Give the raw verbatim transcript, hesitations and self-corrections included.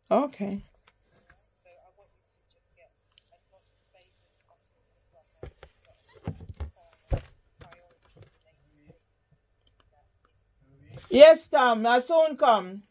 Okay. So I want you to just get as much space as possible because, like I said, you've got a priority relationship that is. Yes, Tom. I soon come.